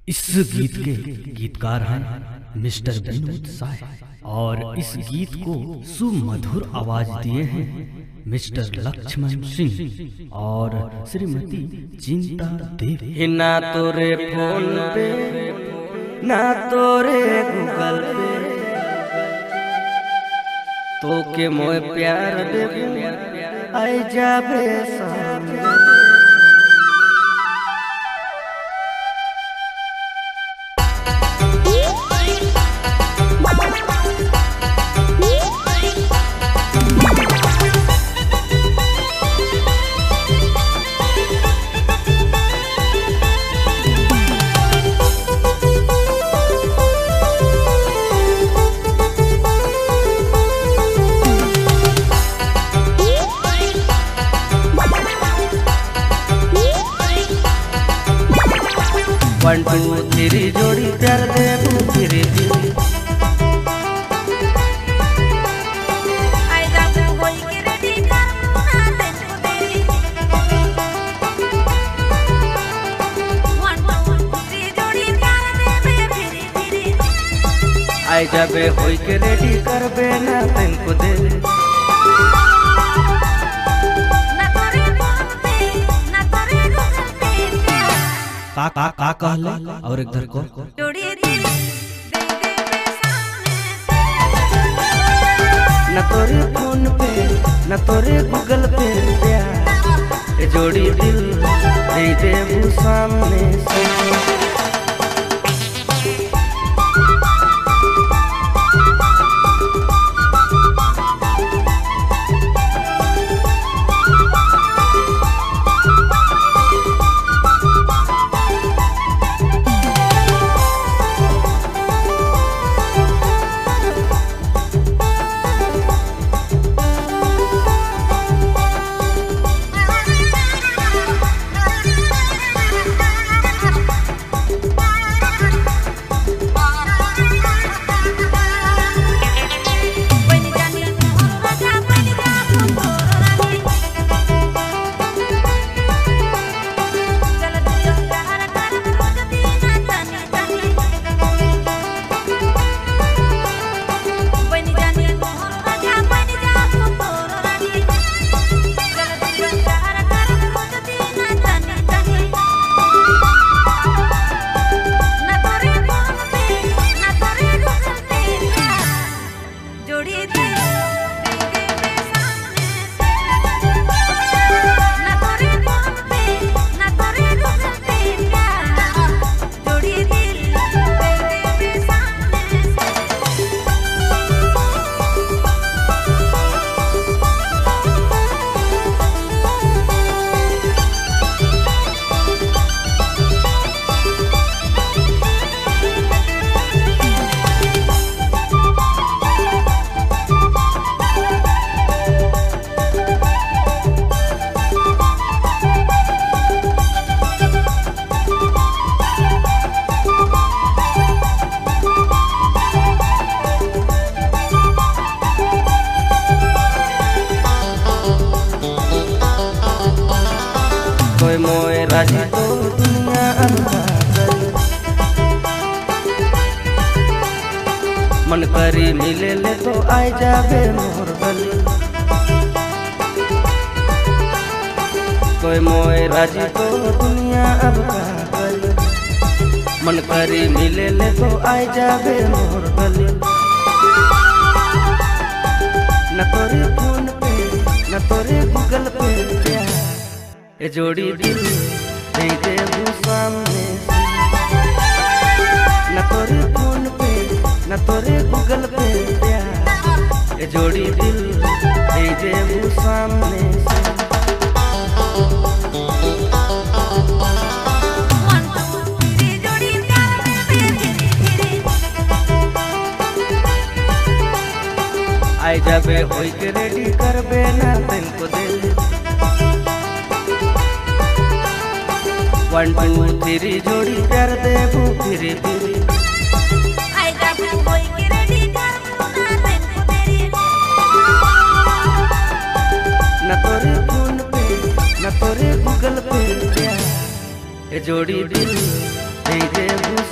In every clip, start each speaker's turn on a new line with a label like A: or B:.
A: इस गीत के गीतकार हैं मिस्टर विनोद साय और इस गीत को सुमधुर आवाज दिए हैं मिस्टर लक्ष्मण सिंह और श्रीमती चिंता देवी।
B: ना तोरे फोन पे ना तोरे गूगल पे तो के मोए प्यार देबू आई जाबे सामने। वन टू थ्री जोड़ी प्यार देबू फिरी फिरी
C: आई जाबू होई के रेडी करू ना तेनु देरी। वन टू थ्री जोड़ी प्यार देबे फिरी फिरी
B: आई जाबे होई के रेडी करबे ना तेनको दे।
A: का कहला और एक धर को
C: जोड़ी दिल दे दे सामने
B: न तोरे फोन पे न तोरे गूगल पे प्यार जोड़ी दिल दे देबू सामने से। कोई मोए राजी तो दुनिया अनुसार मन करी मिले ले तो आई जाबे मोर गली। कोई मोए राजी तो दुनिया अनुसार मन करी मिले ले तो आई जाबे मोर गली। न तोरे फोन पे न तोरे गूगल पे प्यार ए जोड़ी दिल दे देबू सामने से। न तोरे फोन पे न तोरे गूगल पे प्यार ए जोड़ी दिल दे देबू सामने से।
C: वन टू थ्री जोड़ी प्यार देबे फिरी फिरी
B: आई जाबे होई के रेडी करबे ना तेनको दे। वन टू थ्री जोड़ी प्यार देबू फिरी फिरी
C: आई जाबू होई के रेडी करू ना तेनु देरी।
B: न तोरे फोन पे न तोरे गूगल पे प्यार ए जोड़ी दिल दे देबू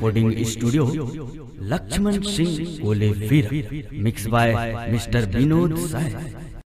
A: recording studio, Laxman Singh Kolevir, mix by mister Vinod Sai.